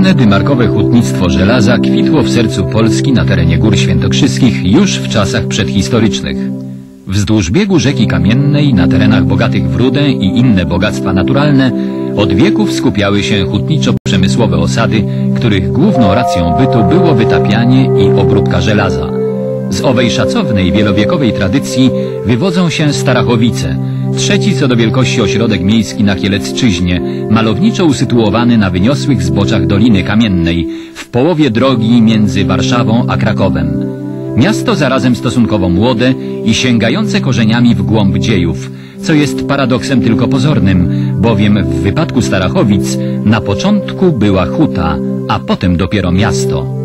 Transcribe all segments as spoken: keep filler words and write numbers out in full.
Tradycyjne dymarkowe hutnictwo żelaza kwitło w sercu Polski na terenie Gór Świętokrzyskich już w czasach przedhistorycznych. Wzdłuż biegu rzeki Kamiennej, na terenach bogatych w rudę i inne bogactwa naturalne, od wieków skupiały się hutniczo-przemysłowe osady, których główną racją bytu było wytapianie i obróbka żelaza. Z owej szacownej, wielowiekowej tradycji wywodzą się Starachowice, trzeci co do wielkości ośrodek miejski na Kielecczyźnie, malowniczo usytuowany na wyniosłych zboczach Doliny Kamiennej, w połowie drogi między Warszawą a Krakowem. Miasto zarazem stosunkowo młode i sięgające korzeniami w głąb dziejów, co jest paradoksem tylko pozornym, bowiem w wypadku Starachowic na początku była huta, a potem dopiero miasto.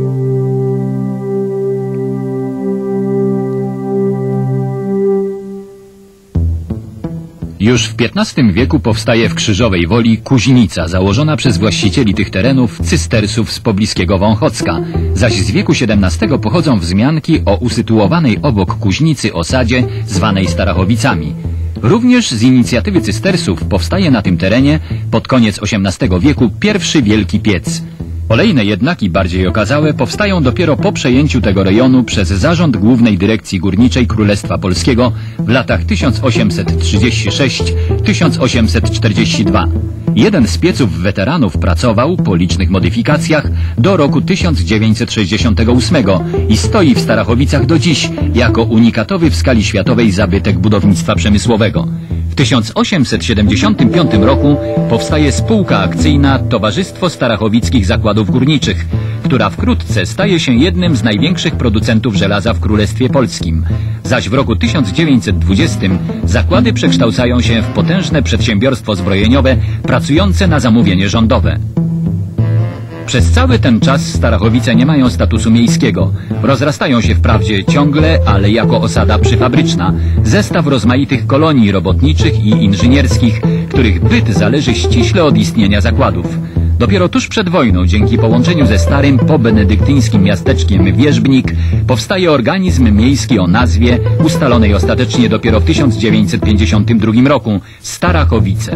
Już w piętnastym wieku powstaje w Krzyżowej Woli kuźnica założona przez właścicieli tych terenów cystersów z pobliskiego Wąchocka, zaś z wieku siedemnastego pochodzą wzmianki o usytuowanej obok kuźnicy osadzie zwanej Starachowicami. Również z inicjatywy cystersów powstaje na tym terenie pod koniec osiemnastego wieku pierwszy wielki piec. Kolejne jednak i bardziej okazałe powstają dopiero po przejęciu tego rejonu przez Zarząd Głównej Dyrekcji Górniczej Królestwa Polskiego w latach tysiąc osiemset trzydziestym szóstym do tysiąc osiemset czterdziestego drugiego. Jeden z pieców weteranów pracował, po licznych modyfikacjach, do roku tysiąc dziewięćset sześćdziesiątego ósmego i stoi w Starachowicach do dziś jako unikatowy w skali światowej zabytek budownictwa przemysłowego. W tysiąc osiemset siedemdziesiątym piątym roku powstaje spółka akcyjna Towarzystwo Starachowickich Zakładów Górniczych, która wkrótce staje się jednym z największych producentów żelaza w Królestwie Polskim. Zaś w roku tysiąc dziewięćset dwudziestym zakłady przekształcają się w potężne przedsiębiorstwo zbrojeniowe pracujące na zamówienie rządowe. Przez cały ten czas Starachowice nie mają statusu miejskiego. Rozrastają się wprawdzie ciągle, ale jako osada przyfabryczna. Zestaw rozmaitych kolonii robotniczych i inżynierskich, których byt zależy ściśle od istnienia zakładów. Dopiero tuż przed wojną, dzięki połączeniu ze starym pobenedyktyńskim miasteczkiem Wierzbnik, powstaje organizm miejski o nazwie, ustalonej ostatecznie dopiero w tysiąc dziewięćset pięćdziesiątym drugim roku, Starachowice.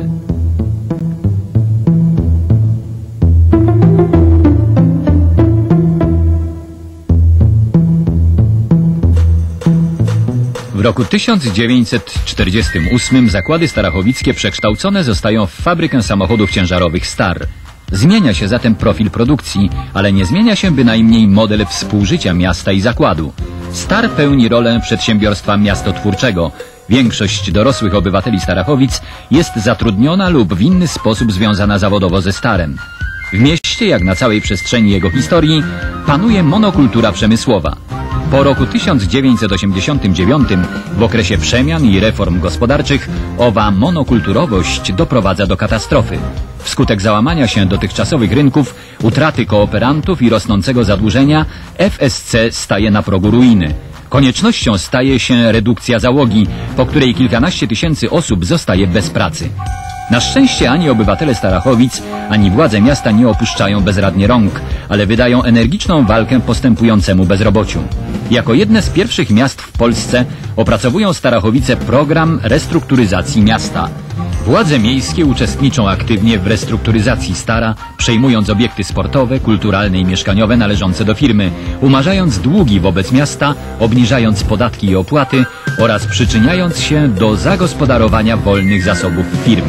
W roku tysiąc dziewięćset czterdziestym ósmym zakłady starachowickie przekształcone zostają w fabrykę samochodów ciężarowych Star. Zmienia się zatem profil produkcji, ale nie zmienia się bynajmniej model współżycia miasta i zakładu. Star pełni rolę przedsiębiorstwa miastotwórczego. Większość dorosłych obywateli Starachowic jest zatrudniona lub w inny sposób związana zawodowo ze Starem. W mieście, jak na całej przestrzeni jego historii, panuje monokultura przemysłowa. Po roku tysiąc dziewięćset osiemdziesiątym dziewiątym, w okresie przemian i reform gospodarczych, owa monokulturowość doprowadza do katastrofy. Wskutek załamania się dotychczasowych rynków, utraty kooperantów i rosnącego zadłużenia, F S C staje na progu ruiny. Koniecznością staje się redukcja załogi, po której kilkanaście tysięcy osób zostaje bez pracy. Na szczęście ani obywatele Starachowic, ani władze miasta nie opuszczają bezradnie rąk, ale wydają energiczną walkę postępującemu bezrobociu. Jako jedne z pierwszych miast w Polsce opracowują Starachowice program restrukturyzacji miasta. Władze miejskie uczestniczą aktywnie w restrukturyzacji Stara, przejmując obiekty sportowe, kulturalne i mieszkaniowe należące do firmy, umarzając długi wobec miasta, obniżając podatki i opłaty oraz przyczyniając się do zagospodarowania wolnych zasobów firmy.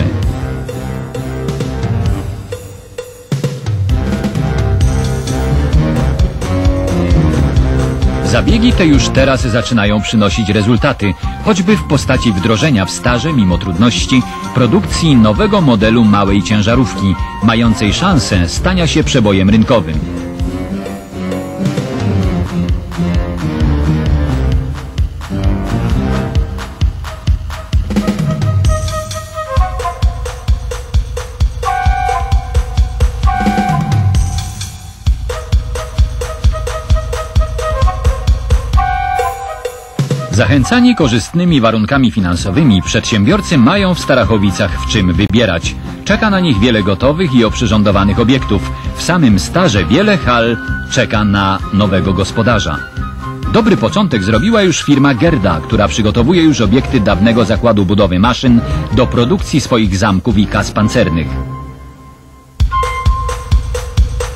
Zabiegi te już teraz zaczynają przynosić rezultaty, choćby w postaci wdrożenia w Starze, mimo trudności, produkcji nowego modelu małej ciężarówki, mającej szansę stania się przebojem rynkowym. Zachęcani korzystnymi warunkami finansowymi, przedsiębiorcy mają w Starachowicach w czym wybierać. Czeka na nich wiele gotowych i oprzyrządowanych obiektów. W samym Starze wiele hal czeka na nowego gospodarza. Dobry początek zrobiła już firma Gerda, która przygotowuje już obiekty dawnego zakładu budowy maszyn do produkcji swoich zamków i kas pancernych.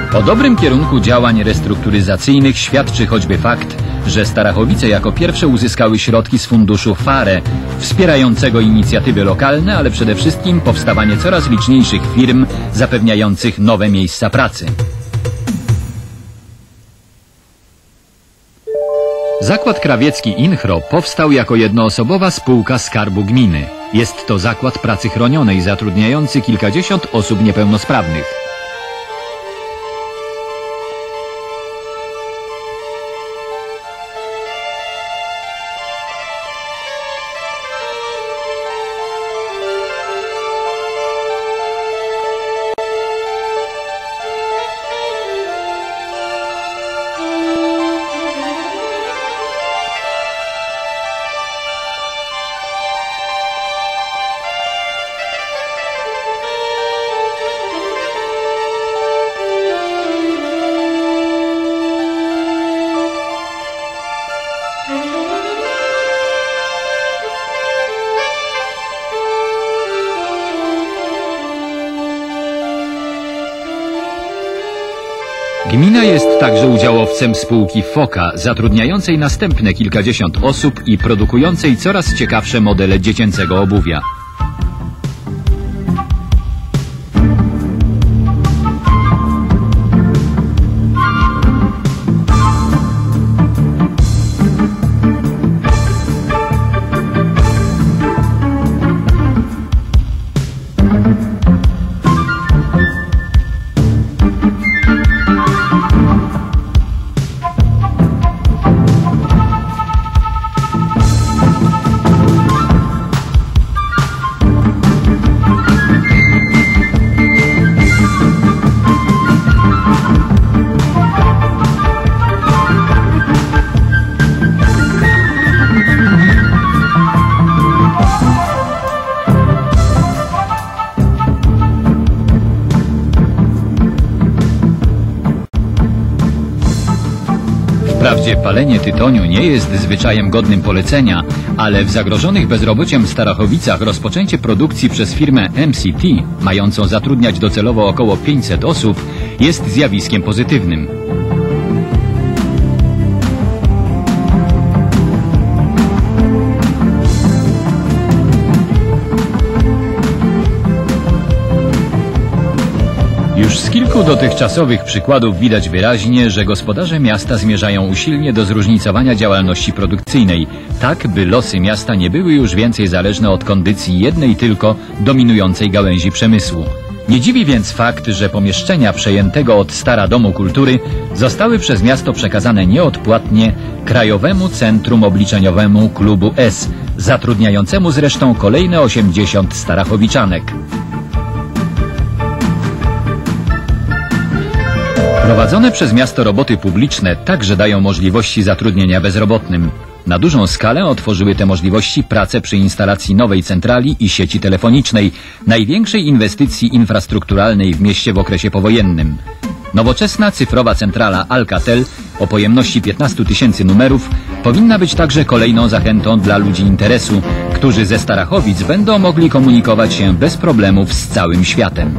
O dobrym kierunku działań restrukturyzacyjnych świadczy choćby fakt, że Starachowice jako pierwsze uzyskały środki z funduszu FARE, wspierającego inicjatywy lokalne, ale przede wszystkim powstawanie coraz liczniejszych firm zapewniających nowe miejsca pracy. Zakład krawiecki Inchro powstał jako jednoosobowa spółka Skarbu Gminy. Jest to zakład pracy chronionej zatrudniający kilkadziesiąt osób niepełnosprawnych. Gmina jest także udziałowcem spółki Foka, zatrudniającej następne kilkadziesiąt osób i produkującej coraz ciekawsze modele dziecięcego obuwia. Wprawdzie palenie tytoniu nie jest zwyczajem godnym polecenia, ale w zagrożonych bezrobociem Starachowicach rozpoczęcie produkcji przez firmę M C T, mającą zatrudniać docelowo około pięćset osób, jest zjawiskiem pozytywnym. Już z kilku dotychczasowych przykładów widać wyraźnie, że gospodarze miasta zmierzają usilnie do zróżnicowania działalności produkcyjnej, tak by losy miasta nie były już więcej zależne od kondycji jednej tylko dominującej gałęzi przemysłu. Nie dziwi więc fakt, że pomieszczenia przejętego od Stara Domu Kultury zostały przez miasto przekazane nieodpłatnie Krajowemu Centrum Obliczeniowemu Klubu S, zatrudniającemu zresztą kolejne osiemdziesiąt Starachowiczanek. Prowadzone przez miasto roboty publiczne także dają możliwości zatrudnienia bezrobotnym. Na dużą skalę otworzyły te możliwości prace przy instalacji nowej centrali i sieci telefonicznej, największej inwestycji infrastrukturalnej w mieście w okresie powojennym. Nowoczesna cyfrowa centrala Alcatel o pojemności piętnastu tysięcy numerów powinna być także kolejną zachętą dla ludzi interesu, którzy ze Starachowic będą mogli komunikować się bez problemów z całym światem.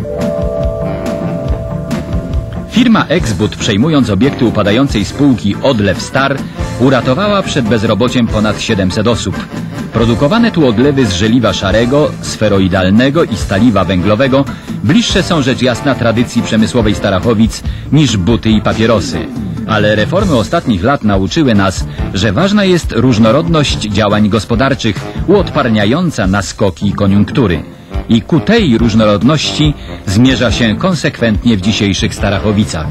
Firma Exbud, przejmując obiekty upadającej spółki Odlew Star, uratowała przed bezrobociem ponad siedemset osób. Produkowane tu odlewy z żeliwa szarego, sferoidalnego i staliwa węglowego bliższe są rzecz jasna tradycji przemysłowej Starachowic niż buty i papierosy. Ale reformy ostatnich lat nauczyły nas, że ważna jest różnorodność działań gospodarczych, uodparniająca na skoki koniunktury. I ku tej różnorodności zmierza się konsekwentnie w dzisiejszych Starachowicach.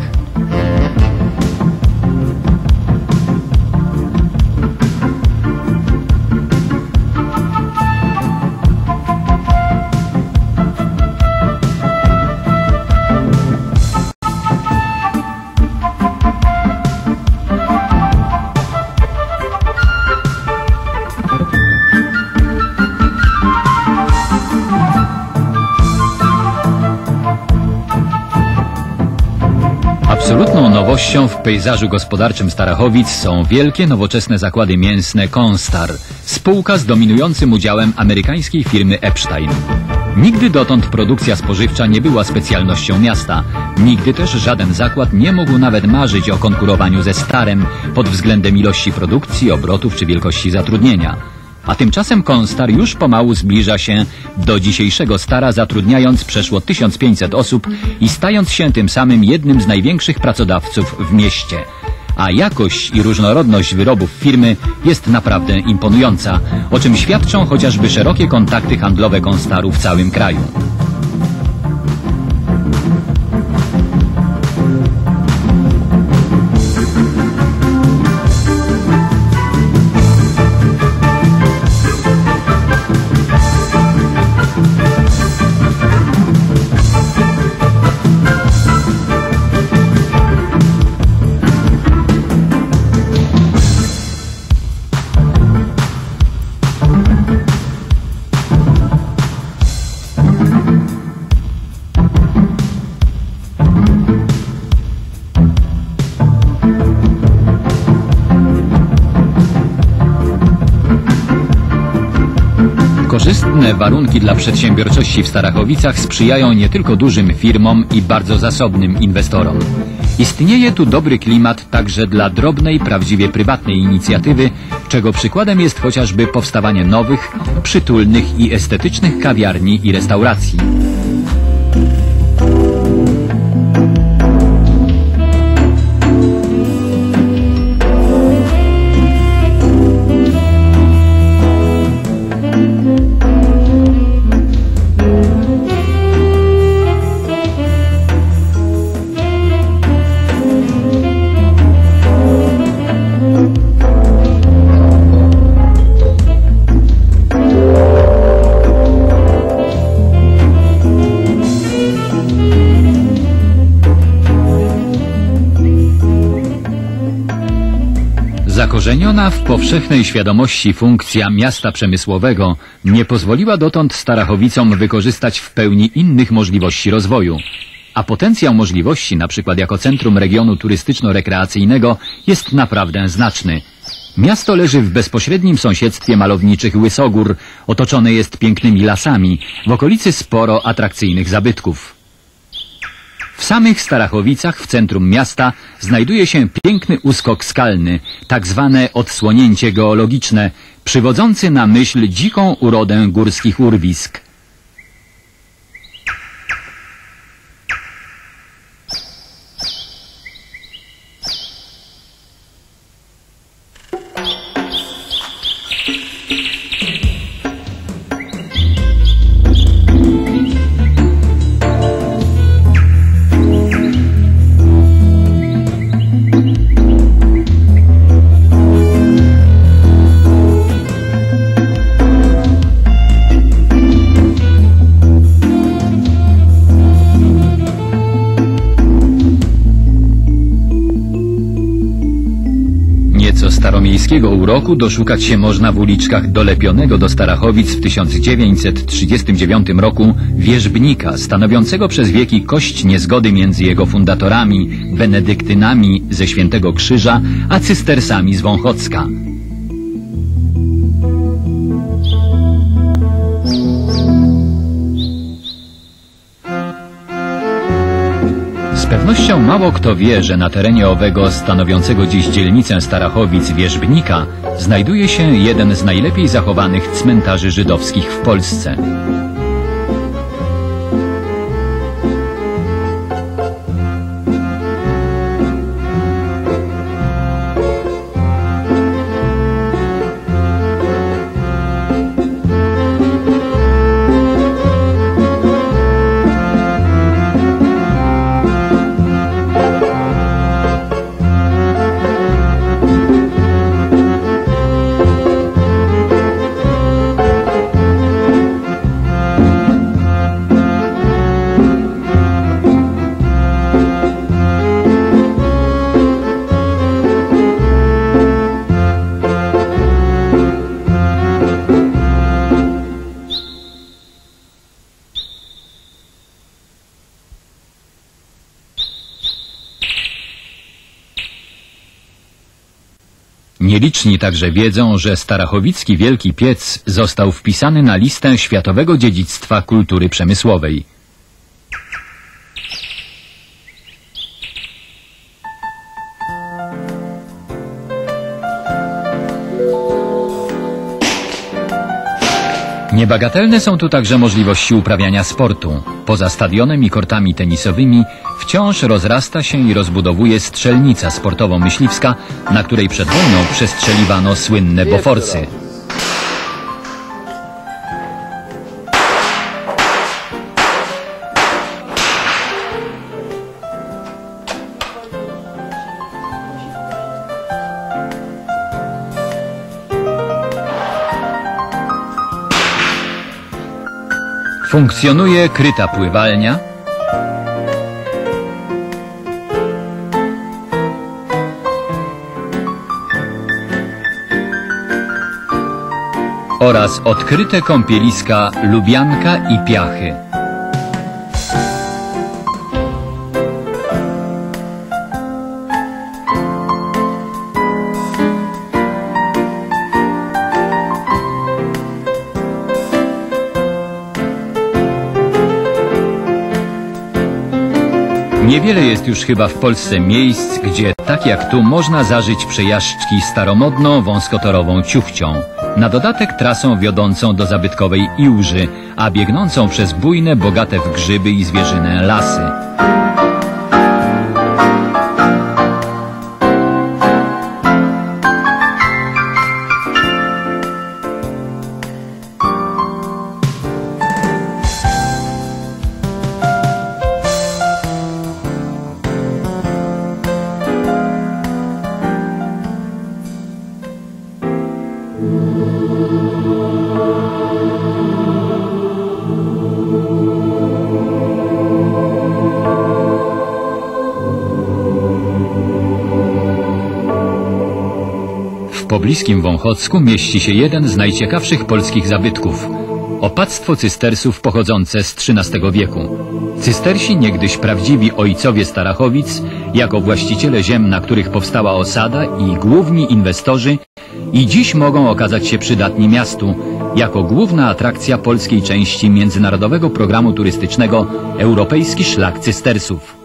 Absolutną nowością w pejzażu gospodarczym Starachowic są wielkie, nowoczesne zakłady mięsne Konstar, spółka z dominującym udziałem amerykańskiej firmy Epstein. Nigdy dotąd produkcja spożywcza nie była specjalnością miasta. Nigdy też żaden zakład nie mógł nawet marzyć o konkurowaniu ze Starem pod względem ilości produkcji, obrotów czy wielkości zatrudnienia. A tymczasem Konstar już pomału zbliża się do dzisiejszego Stara, zatrudniając przeszło tysiąc pięćset osób i stając się tym samym jednym z największych pracodawców w mieście. A jakość i różnorodność wyrobów firmy jest naprawdę imponująca, o czym świadczą chociażby szerokie kontakty handlowe Konstaru w całym kraju. Korzystne warunki dla przedsiębiorczości w Starachowicach sprzyjają nie tylko dużym firmom i bardzo zasobnym inwestorom. Istnieje tu dobry klimat także dla drobnej, prawdziwie prywatnej inicjatywy, czego przykładem jest chociażby powstawanie nowych, przytulnych i estetycznych kawiarni i restauracji. Zakorzeniona w powszechnej świadomości funkcja miasta przemysłowego nie pozwoliła dotąd Starachowicom wykorzystać w pełni innych możliwości rozwoju. A potencjał możliwości, na przykład jako centrum regionu turystyczno-rekreacyjnego, jest naprawdę znaczny. Miasto leży w bezpośrednim sąsiedztwie malowniczych Łysogór, otoczone jest pięknymi lasami, w okolicy sporo atrakcyjnych zabytków. W samych Starachowicach, w centrum miasta, znajduje się piękny uskok skalny, tak zwane odsłonięcie geologiczne, przywodzący na myśl dziką urodę górskich urwisk. Staromiejskiego uroku doszukać się można w uliczkach dolepionego do Starachowic w tysiąc dziewięćset trzydziestym dziewiątym roku wierzbnika, stanowiącego przez wieki kość niezgody między jego fundatorami, benedyktynami ze Świętego Krzyża, a cystersami z Wąchocka. Z pewnością mało kto wie, że na terenie owego stanowiącego dziś dzielnicę Starachowic wierzbnika znajduje się jeden z najlepiej zachowanych cmentarzy żydowskich w Polsce. Nieliczni także wiedzą, że starachowicki Wielki Piec został wpisany na listę Światowego Dziedzictwa Kultury Przemysłowej. Niebagatelne są tu także możliwości uprawiania sportu. Poza stadionem i kortami tenisowymi wciąż rozrasta się i rozbudowuje strzelnica sportowo-myśliwska, na której przed wojną przestrzeliwano słynne boforsy. Funkcjonuje kryta pływalnia, oraz odkryte kąpieliska Lubianka i Piachy. Niewiele jest już chyba w Polsce miejsc, gdzie tak jak tu można zażyć przejażdżki staromodną, wąskotorową ciuchcią. Na dodatek trasą wiodącą do zabytkowej Iłży, a biegnącą przez bujne, bogate w grzyby i zwierzynę lasy. W pobliskim Wąchocku mieści się jeden z najciekawszych polskich zabytków. Opactwo cystersów pochodzące z trzynastego wieku. Cystersi, niegdyś prawdziwi ojcowie Starachowic, jako właściciele ziem, na których powstała osada i główni inwestorzy, i dziś mogą okazać się przydatni miastu, jako główna atrakcja polskiej części międzynarodowego programu turystycznego Europejski Szlak Cystersów.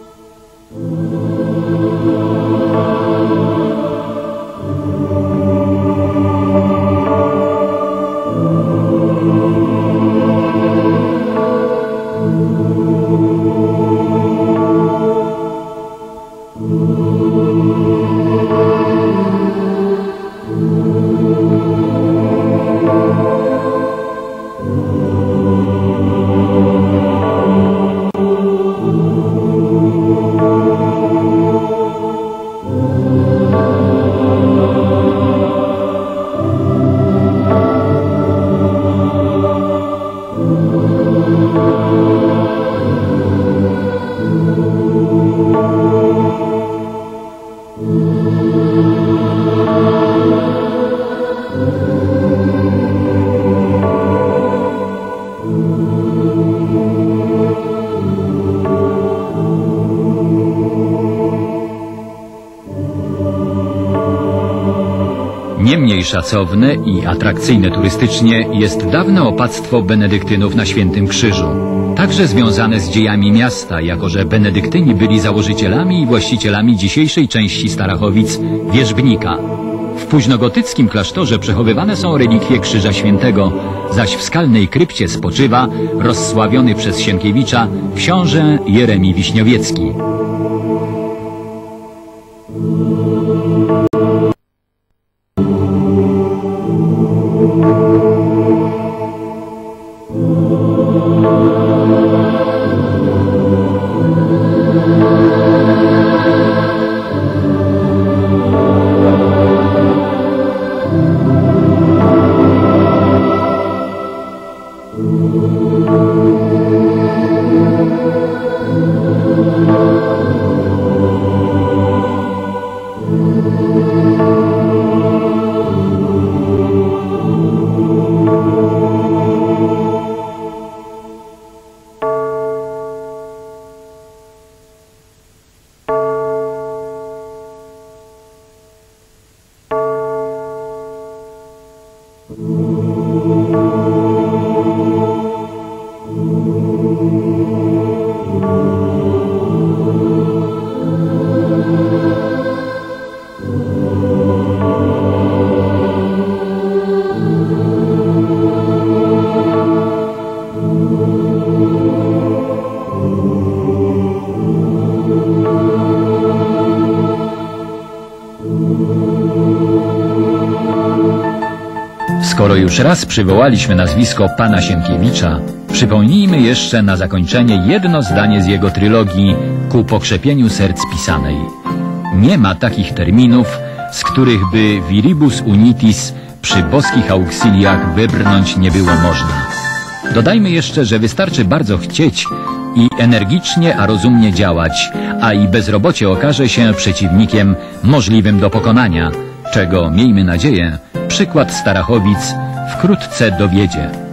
Nie mniej szacowne i atrakcyjne turystycznie jest dawne opactwo benedyktynów na Świętym Krzyżu. Także związane z dziejami miasta, jako że benedyktyni byli założycielami i właścicielami dzisiejszej części Starachowic, Wierzbnika. W późnogotyckim klasztorze przechowywane są relikwie Krzyża Świętego, zaś w skalnej krypcie spoczywa, rozsławiony przez Sienkiewicza, książę Jeremi Wiśniowiecki. Skoro już raz przywołaliśmy nazwisko pana Sienkiewicza, przypomnijmy jeszcze na zakończenie jedno zdanie z jego trylogii Ku pokrzepieniu serc pisanej. Nie ma takich terminów, z których by viribus unitis przy boskich auxiliach wybrnąć nie było można. Dodajmy jeszcze, że wystarczy bardzo chcieć i energicznie, a rozumnie działać, a i bezrobocie okaże się przeciwnikiem możliwym do pokonania, czego, miejmy nadzieję, przykład Starachowic wkrótce dowiedzie.